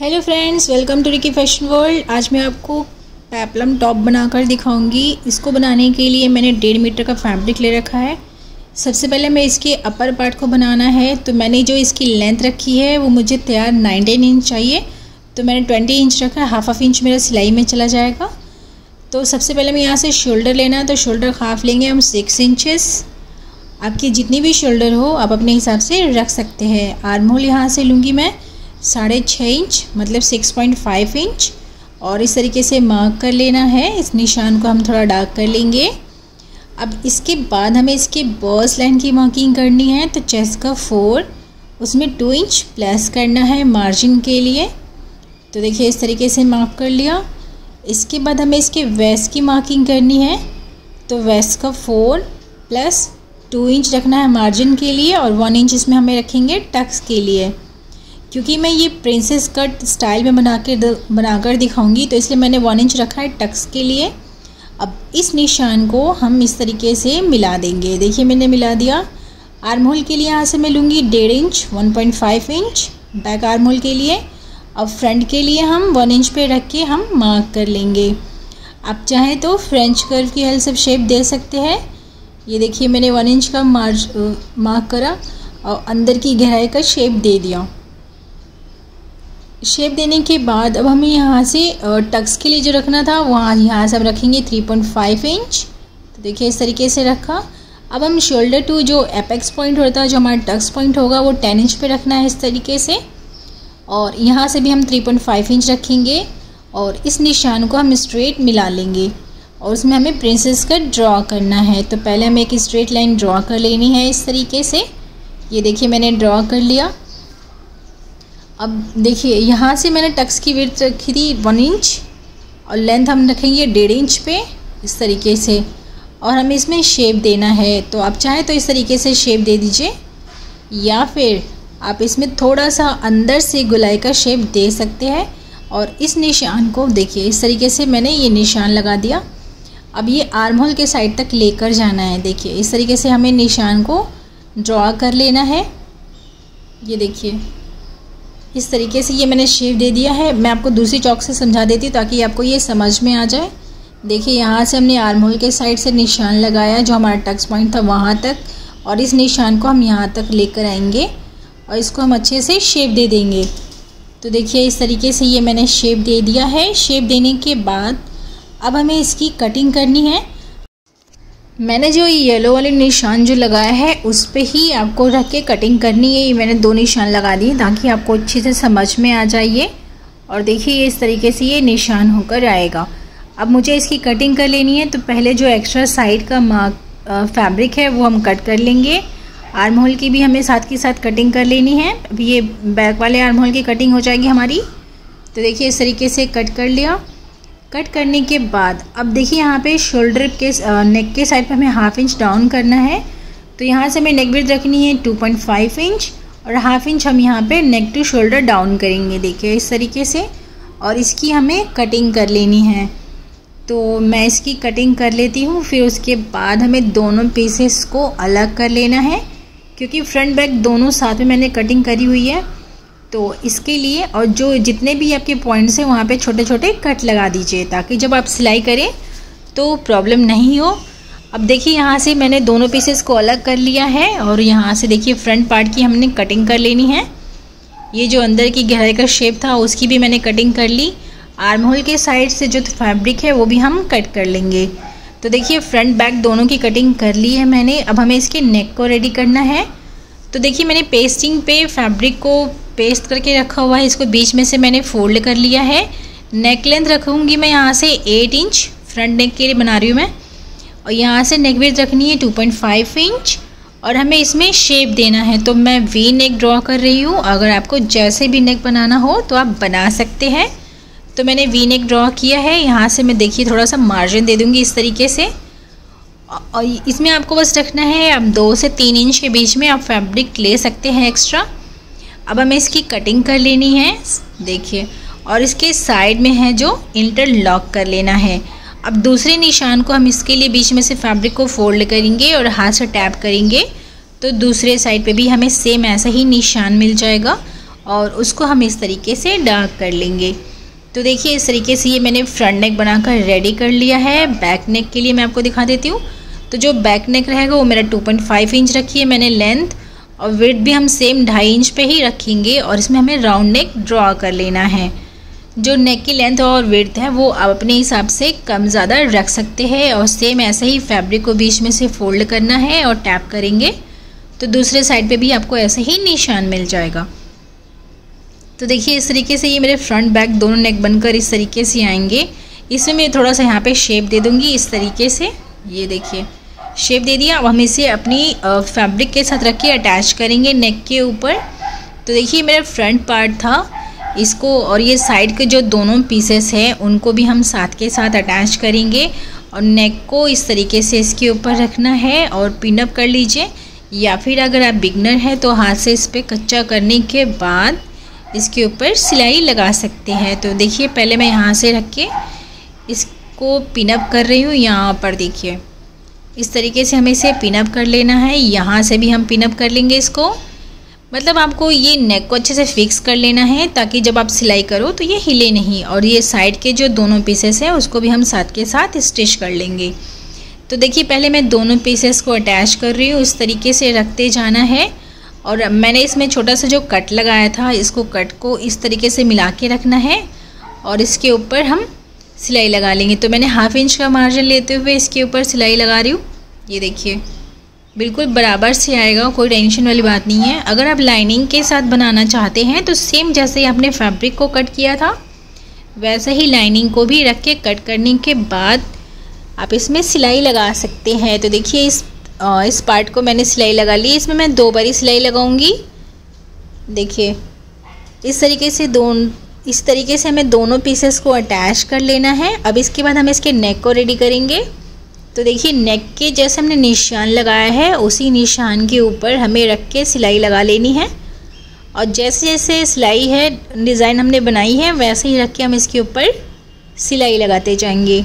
Hello friends, welcome to Ricky fashion world. आज मैं आपको पेप्लम टॉप बनाकर दिखाऊंगी। इसको बनाने के लिए मैंने 1.5 मीटर का फैब्रिक ले रखा है। सबसे पहले मैं इसके अपर पार्ट को बनाना है, तो मैंने जो इसकी लेंथ रखी है वो मुझे तैयार 19 इंच चाहिए, तो मैंने 20 इंच रखा है। हाफ इंच मेरा सिलाई में चला जाएगा। तो सबसे पहले मैं यहाँ से शोल्डर लेना है, तो शोल्डर हाफ लेंगे हम 6 इंचेस। आपकी जितनी भी शोल्डर हो आप अपने हिसाब से रख सकते हैं। आर्म होल यहाँ से लूँगी मैं 6.5 इंच, मतलब 6.5 इंच, और इस तरीके से मार्क कर लेना है। इस निशान को हम थोड़ा डार्क कर लेंगे। अब इसके बाद हमें इसके बॉस लाइन की मार्किंग करनी है, तो चेस्ट का 4, उसमें 2 इंच प्लस करना है मार्जिन के लिए। तो देखिए इस तरीके से मार्क कर लिया। इसके बाद हमें इसके वेस्ट की मार्किंग करनी है, तो वेस्ट का 4 प्लस 2 इंच रखना है मार्जिन के लिए, और 1 इंच इसमें हमें रखेंगे टक्स के लिए। क्योंकि मैं ये प्रिंसेस कट स्टाइल में बनाकर दिखाऊंगी, तो इसलिए मैंने 1 इंच रखा है टक्स के लिए। अब इस निशान को हम इस तरीके से मिला देंगे। देखिए मैंने मिला दिया। आर्म होल के लिए यहाँ से मैं लूँगी 1.5 inch, 1.5 inch back armhole के लिए। अब फ्रंट के लिए हम 1 इंच पे रख के हम मार्क कर लेंगे। आप चाहें तो फ्रेंच कर्व की हेल्प से शेप दे सकते हैं। ये देखिए मैंने 1 इंच का मार्क करा और अंदर की गहराई का शेप दे दिया। शेप देने के बाद अब हमें यहाँ से टक्स के लिए जो रखना था वहाँ यहाँ से हम रखेंगे 3.5 इंच। तो देखिए इस तरीके से रखा। अब हम शोल्डर टू जो एपेक्स पॉइंट होता है, जो हमारा टक्स पॉइंट होगा, वो 10 इंच पे रखना है इस तरीके से, और यहाँ से भी हम 3.5 इंच रखेंगे। और इस निशान को हम स्ट्रेट मिला लेंगे और उसमें हमें प्रिंसेस कट ड्रॉ करना है। तो पहले हमें एक स्ट्रेट लाइन ड्रॉ कर लेनी है इस तरीके से। ये देखिए मैंने ड्रॉ कर लिया। अब देखिए यहाँ से मैंने टक्स की विड्थ रखी थी 1 इंच, और लेंथ हम रखेंगे 1.5 इंच पे इस तरीके से, और हमें इसमें शेप देना है। तो आप चाहें तो इस तरीके से शेप दे दीजिए, या फिर आप इसमें थोड़ा सा अंदर से गोलाई का शेप दे सकते हैं। और इस निशान को देखिए इस तरीके से मैंने ये निशान लगा दिया। अब ये आर्म होल के साइड तक लेकर जाना है। देखिए इस तरीके से हमें निशान को ड्रॉ कर लेना है। ये देखिए इस तरीके से ये मैंने शेप दे दिया है। मैं आपको दूसरी चौक से समझा देती हूँ ताकि आपको ये समझ में आ जाए। देखिए यहाँ से हमने आर्म होल के साइड से निशान लगाया जो हमारा टक्स पॉइंट था वहाँ तक, और इस निशान को हम यहाँ तक लेकर आएंगे और इसको हम अच्छे से शेप दे देंगे। तो देखिए इस तरीके से ये मैंने शेप दे दिया है। शेप देने के बाद अब हमें इसकी कटिंग करनी है। मैंने जो येलो वाले निशान जो लगाया है उस पे ही आपको रख के कटिंग करनी है। ये मैंने 2 निशान लगा दिए ताकि आपको अच्छे से समझ में आ जाइए। और देखिए इस तरीके से ये निशान होकर आएगा। अब मुझे इसकी कटिंग कर लेनी है, तो पहले जो एक्स्ट्रा साइड का फैब्रिक है वो हम कट कर लेंगे। आर्म होल की भी हमें साथ के साथ कटिंग कर लेनी है। अब ये बैक वाले आर्म होल की कटिंग हो जाएगी हमारी। तो देखिए इस तरीके से कट कर लिया। कट करने के बाद अब देखिए यहाँ पे शोल्डर के नेक के साइड पे हमें हाफ इंच डाउन करना है। तो यहाँ से हमें नेक विड्थ रखनी है 2.5 इंच, और हाफ इंच हम यहाँ पे नेक टू शोल्डर डाउन करेंगे। देखिए इस तरीके से, और इसकी हमें कटिंग कर लेनी है। तो मैं इसकी कटिंग कर लेती हूँ। फिर उसके बाद हमें दोनों पीसेस को अलग कर लेना है, क्योंकि फ्रंट बैक दोनों साथ में मैंने कटिंग करी हुई है। तो इसके लिए, और जो जितने भी आपके पॉइंट्स हैं वहाँ पे छोटे छोटे कट लगा दीजिए ताकि जब आप सिलाई करें तो प्रॉब्लम नहीं हो। अब देखिए यहाँ से मैंने दोनों पीसेस को अलग कर लिया है, और यहाँ से देखिए फ्रंट पार्ट की हमने कटिंग कर लेनी है। ये जो अंदर की गहराई का शेप था उसकी भी मैंने कटिंग कर ली। आर्म होल के साइड से जो फैब्रिक है वो भी हम कट कर लेंगे। तो देखिए फ्रंट बैक दोनों की कटिंग कर ली है मैंने। अब हमें इसके नेक को रेडी करना है। तो देखिए मैंने पेस्टिंग पे फैब्रिक को पेस्ट करके रखा हुआ है, इसको बीच में से मैंने फोल्ड कर लिया है। नेक लेंथ रखूँगी मैं यहाँ से 8 इंच, फ्रंट नेक के लिए बना रही हूँ मैं, और यहाँ से नेक विड्थ रखनी है 2.5 इंच, और हमें इसमें शेप देना है। तो मैं वी नेक ड्रॉ कर रही हूँ। अगर आपको जैसे भी नेक बनाना हो तो आप बना सकते हैं। तो मैंने वी नेक ड्रॉ किया है। यहाँ से मैं देखिए थोड़ा सा मार्जिन दे दूँगी इस तरीके से, और इसमें आपको बस रखना है आप 2 से 3 इंच के बीच में आप फैब्रिक ले सकते हैं एक्स्ट्रा। अब हमें इसकी कटिंग कर लेनी है देखिए, और इसके साइड में है जो इंटरलॉक कर लेना है। अब दूसरे निशान को हम इसके लिए बीच में से फैब्रिक को फोल्ड करेंगे और हाथ से टैप करेंगे, तो दूसरे साइड पे भी हमें सेम ऐसा ही निशान मिल जाएगा। और उसको हम इस तरीके से डार्क कर लेंगे। तो देखिए इस तरीके से ये मैंने फ्रंट नेक बनाकर रेडी कर लिया है। बैक नेक के लिए मैं आपको दिखा देती हूँ। तो जो बैक नेक रहेगा वो मेरा 2.5 इंच रखी है मैंने लेंथ, और विड्थ भी हम सेम 2.5 इंच पे ही रखेंगे, और इसमें हमें राउंड नेक ड्रॉ कर लेना है। जो नेक की लेंथ और विड्थ है वो आप अपने हिसाब से कम ज़्यादा रख सकते हैं, और सेम ऐसे ही फैब्रिक को बीच में से फोल्ड करना है और टैप करेंगे तो दूसरे साइड पे भी आपको ऐसे ही निशान मिल जाएगा। तो देखिए इस तरीके से ये मेरे फ्रंट बैक दोनों नेक बनकर इस तरीके से आएंगे। इसमें मैं थोड़ा सा यहाँ पे शेप दे दूँगी इस तरीके से, ये देखिए शेप दे दिया। अब हम इसे अपनी फैब्रिक के साथ रख के अटैच करेंगे नेक के ऊपर। तो देखिए मेरा फ्रंट पार्ट था, इसको और ये साइड के जो दोनों पीसेस हैं उनको भी हम साथ के साथ अटैच करेंगे, और नेक को इस तरीके से इसके ऊपर रखना है और पिन अप कर लीजिए, या फिर अगर आप बिगनर हैं तो हाथ से इस पर कच्चा करने के बाद इसके ऊपर सिलाई लगा सकते हैं। तो देखिए पहले मैं यहाँ से रख के इसको पिन अप कर रही हूँ। यहाँ पर देखिए इस तरीके से हमें इसे पिन अप कर लेना है। यहाँ से भी हम पिन अप कर लेंगे इसको, मतलब आपको ये नेक को अच्छे से फिक्स कर लेना है ताकि जब आप सिलाई करो तो ये हिले नहीं। और ये साइड के जो दोनों पीसेस हैं उसको भी हम साथ के साथ स्टिच कर लेंगे। तो देखिए पहले मैं दोनों पीसेस को अटैच कर रही हूँ, इस तरीके से रखते जाना है। और मैंने इसमें छोटा सा जो कट लगाया था, इसको कट को इस तरीके से मिला के रखना है और इसके ऊपर हम सिलाई लगा लेंगे। तो मैंने 1/2 इंच का मार्जिन लेते हुए इसके ऊपर सिलाई लगा रही हूँ। ये देखिए बिल्कुल बराबर से आएगा, कोई टेंशन वाली बात नहीं है। अगर आप लाइनिंग के साथ बनाना चाहते हैं तो सेम जैसे ही आपने फैब्रिक को कट किया था वैसे ही लाइनिंग को भी रख के कट करने के बाद आप इसमें सिलाई लगा सकते हैं। तो देखिए इस पार्ट को मैंने सिलाई लगा ली। इसमें मैं 2 बारी सिलाई लगाऊंगी। देखिए इस तरीके से हमें दोनों पीसेस को अटैच कर लेना है। अब इसके बाद हम इसके नेक को रेडी करेंगे। तो देखिए नेक के जैसे हमने निशान लगाया है उसी निशान के ऊपर हमें रख के सिलाई लगा लेनी है, और जैसे जैसे सिलाई है डिज़ाइन हमने बनाई है वैसे ही रख के हम इसके ऊपर सिलाई लगाते जाएंगे।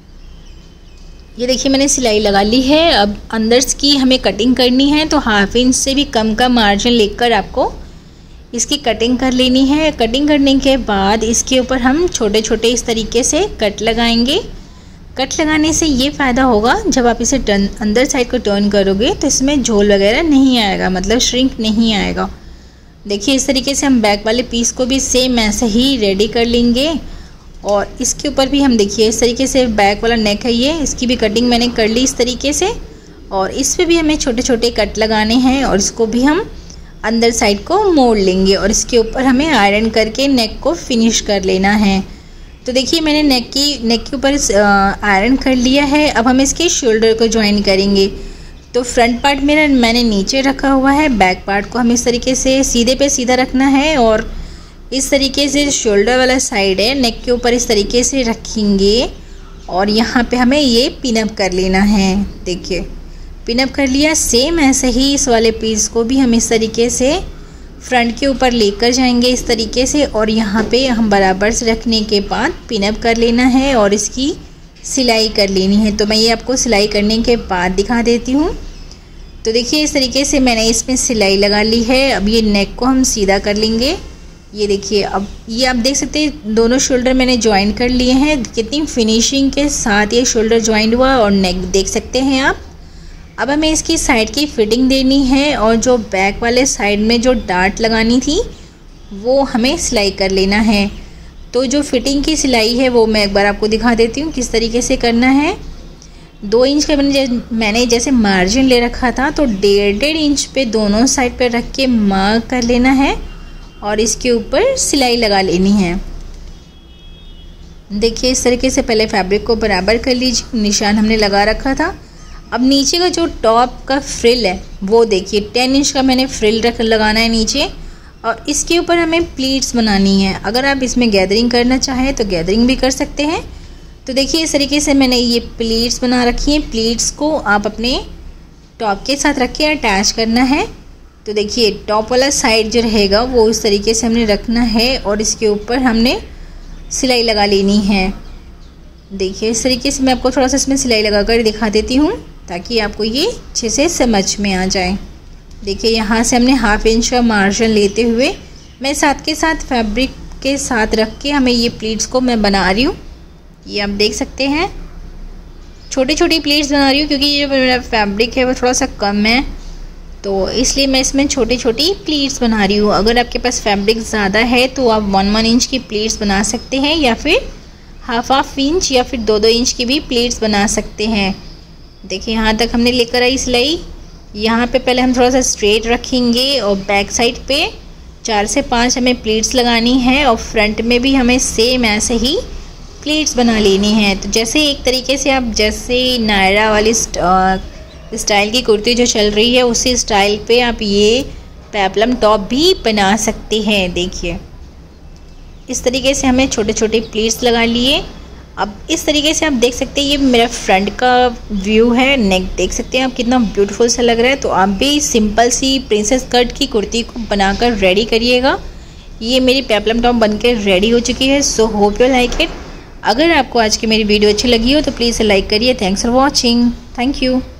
ये देखिए मैंने सिलाई लगा ली है। अब अंदर की हमें कटिंग करनी है, तो 1/2 इंच से भी कम का मार्जिन लेकर आपको इसकी कटिंग कर लेनी है। कटिंग करने के बाद इसके ऊपर हम छोटे छोटे इस तरीके से कट लगाएंगे। कट लगाने से ये फ़ायदा होगा जब आप इसे अंदर साइड को टर्न करोगे तो इसमें झोल वगैरह नहीं आएगा, मतलब श्रिंक नहीं आएगा। देखिए इस तरीके से हम बैक वाले पीस को भी सेम ऐसे ही रेडी कर लेंगे, और इसके ऊपर भी हम देखिए इस तरीके से बैक वाला नेक है ये, इसकी भी कटिंग मैंने कर ली इस तरीके से, और इस पर भी हमें छोटे छोटे कट लगाने हैं और इसको भी हम अंदर साइड को मोड़ लेंगे, और इसके ऊपर हमें आयरन करके नेक को फिनिश कर लेना है। तो देखिए मैंने नेक के ऊपर आयरन कर लिया है। अब हम इसके शोल्डर को ज्वाइन करेंगे। तो फ्रंट पार्ट मैंने नीचे रखा हुआ है, बैक पार्ट को हम इस तरीके से सीधे पे सीधा रखना है, और इस तरीके से शोल्डर वाला साइड है नेक के ऊपर इस तरीके से रखेंगे, और यहाँ पे हमें ये पिनअप कर लेना है। देखिए पिनअप कर लिया। सेम ऐसे ही इस वाले पीस को भी हम इस तरीके से फ्रंट के ऊपर लेकर जाएंगे इस तरीके से, और यहाँ पे हम बराबर से रखने के बाद पिनअप कर लेना है और इसकी सिलाई कर लेनी है। तो मैं ये आपको सिलाई करने के बाद दिखा देती हूँ। तो देखिए इस तरीके से मैंने इसमें सिलाई लगा ली है। अब ये नेक को हम सीधा कर लेंगे। ये देखिए अब ये आप देख सकते हैं दोनों शोल्डर मैंने ज्वाइन कर लिए हैं। कितनी फिनिशिंग के साथ ये शोल्डर ज्वाइन हुआ, और नेक देख सकते हैं आप। अब हमें इसकी साइड की फिटिंग देनी है, और जो बैक वाले साइड में जो डार्ट लगानी थी वो हमें सिलाई कर लेना है। तो जो फिटिंग की सिलाई है वो मैं एक बार आपको दिखा देती हूँ किस तरीके से करना है। 2 इंच का मैंने जैसे मार्जिन ले रखा था, तो 1.5 इंच पे दोनों साइड पे रख के मार्क कर लेना है और इसके ऊपर सिलाई लगा लेनी है। देखिए इस तरीके से पहले फैब्रिक को बराबर कर लीजिए, निशान हमने लगा रखा था। अब नीचे का जो टॉप का फ्रिल है वो देखिए 10 इंच का मैंने फ्रिल लगाना है नीचे, और इसके ऊपर हमें प्लीट्स बनानी है। अगर आप इसमें गैदरिंग करना चाहें तो गैदरिंग भी कर सकते हैं। तो देखिए इस तरीके से मैंने ये प्लीट्स बना रखी हैं। प्लीट्स को आप अपने टॉप के साथ रख के अटैच करना है। तो देखिए टॉप वाला साइड जो रहेगा वो इस तरीके से हमने रखना है, और इसके ऊपर हमने सिलाई लगा लेनी है। देखिए इस तरीके से मैं आपको थोड़ा सा इसमें सिलाई लगा कर दिखा देती हूँ ताकि आपको ये अच्छे से समझ में आ जाए। देखिए यहाँ से हमने 1/2 इंच का मार्जिन लेते हुए मैं साथ के साथ फैब्रिक के साथ रख के हमें ये प्लीट्स को मैं बना रही हूँ। ये आप देख सकते हैं छोटी छोटी प्लीट्स बना रही हूँ क्योंकि ये मेरा फैब्रिक है वो थोड़ा सा कम है, तो इसलिए मैं इसमें छोटी छोटी प्लीट्स बना रही हूँ। अगर आपके पास फैब्रिक ज़्यादा है तो आप 1-1 इंच की प्लीट्स बना सकते हैं, या फिर हाफ इंच या फिर 2-2 इंच की भी प्लीट्स बना सकते हैं। देखिए यहाँ तक हमने लेकर आई सिलाई। यहाँ पे पहले हम थोड़ा सा स्ट्रेट रखेंगे और बैक साइड पे 4 से 5 हमें प्लीट्स लगानी है और फ्रंट में भी हमें सेम ऐसे ही प्लीट्स बना लेनी है। तो जैसे एक तरीके से आप जैसे नायरा वाली स्टाइल की कुर्ती जो चल रही है उसी स्टाइल पे आप ये पेप्लम टॉप भी बना सकते हैं। देखिए इस तरीके से हमें छोटे छोटे प्लीट्स लगा लिए। अब इस तरीके से आप देख सकते हैं ये मेरा फ्रंट का व्यू है। नेक देख सकते हैं आप कितना ब्यूटीफुल सा लग रहा है। तो आप भी सिंपल सी प्रिंसेस कट की कुर्ती को बनाकर रेडी करिएगा। ये मेरी पेप्लम टॉप बनकर रेडी हो चुकी है। So hope you like it. अगर आपको आज की मेरी वीडियो अच्छी लगी हो तो प्लीज़ लाइक करिए। Thanks for watching. Thank you.